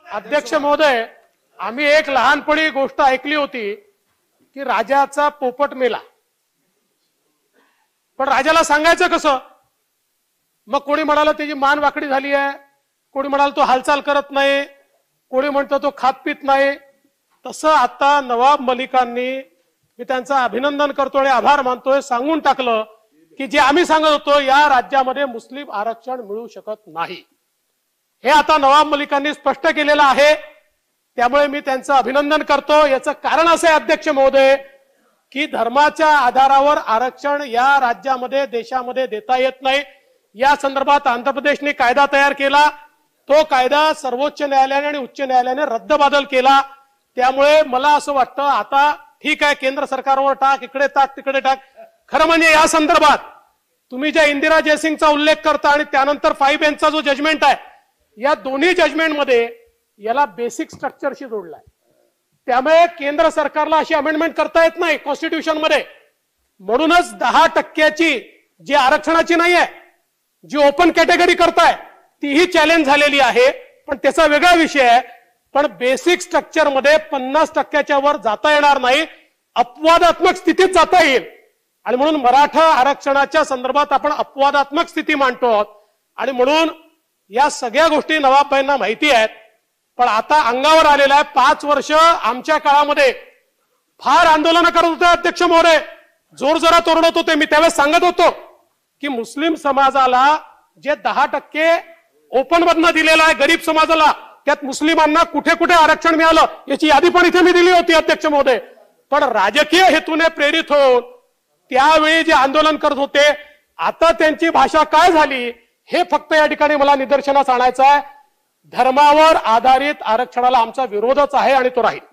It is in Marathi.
अध्यक्ष महोदय, आम्ही एक लहानपणी गोष्ट ऐकली होती की राजाचा पोपट मेला, पण राजाला सांगायचं कसं? मग कोणी म्हणाला त्याची मान वाकडी झाली आहे, कोणी म्हणाला तो हालचाल करत नाही, कोणी म्हणतो तो खात पित नाही. तसं आता नवाब मलिकांनी, मी त्यांचं अभिनंदन करतो आणि आभार मानतोय, सांगून टाकलं की जे आम्ही सांगत होतो या राज्यामध्ये मुस्लिम आरक्षण मिळू शकत नाही, हे आता नवाब मलिकांनी स्पष्ट केलेलं आहे. त्यामुळे मी त्यांचं अभिनंदन करतो. याचं कारण असं आहे अध्यक्ष महोदय की धर्माच्या आधारावर आरक्षण या राज्यामध्ये देशामध्ये देता येत नाही. या संदर्भात आंध्र प्रदेशने कायदा तयार केला, तो कायदा सर्वोच्च न्यायालयाने आणि उच्च न्यायालयाने रद्दबातल केला. त्यामुळे मला असं वाटतं आता ठीक आहे, केंद्र सरकारवर टाक, इकडे टाक, तिकडे टाक. खरं म्हणजे या संदर्भात तुम्ही ज्या इंदिरा जयसिंगचा उल्लेख करता आणि त्यानंतर 5 बेंचचा जो जजमेंट आहे, या दोन्ही जजमेंटमध्ये याला बेसिक स्ट्रक्चरशी जोडलाय. त्यामुळे केंद्र सरकारला अशी अमेंडमेंट करता येत नाही कॉन्स्टिट्यूशन मध्ये. म्हणूनच 10% जी आरक्षणाची नाही आहे, जी ओपन कॅटेगरी करताय तीही चॅलेंज झालेली आहे, पण त्याचा वेगळा विषय आहे. पण बेसिक स्ट्रक्चर मध्ये 50%च्या वर जाता येणार नाही, अपवादात्मक स्थितीत जाता येईल. आणि म्हणून मराठा आरक्षणाच्या संदर्भात आपण अपवादात्मक स्थिती मांडतो आहोत. आणि म्हणून या सगळ्या गोष्टी नवाबबाईंना माहिती आहेत. पण आता अंगावर आलेला आहे. 5 वर्ष आमच्या काळामध्ये फार आंदोलन करत होते अध्यक्ष महोदय, जोर जोरात ओरडत होते. मी त्यावेळेस सांगत होतो की मुस्लिम समाजाला जे 10% ओपन मधनं दिलेलं आहे गरीब समाजाला, त्यात मुस्लिमांना कुठे कुठे आरक्षण मिळालं याची यादी पण इथे मी दिली होती अध्यक्ष महोदय. पण राजकीय हेतूने प्रेरित होऊन त्यावेळी जे आंदोलन करत होते, आता त्यांची भाषा काय झाली हे फक्त या ठिकाणी मला निदर्शनास आणायचं आहे. धर्मावर आधारित आरक्षणाला आमचा विरोधच आहे आणि तो राहील.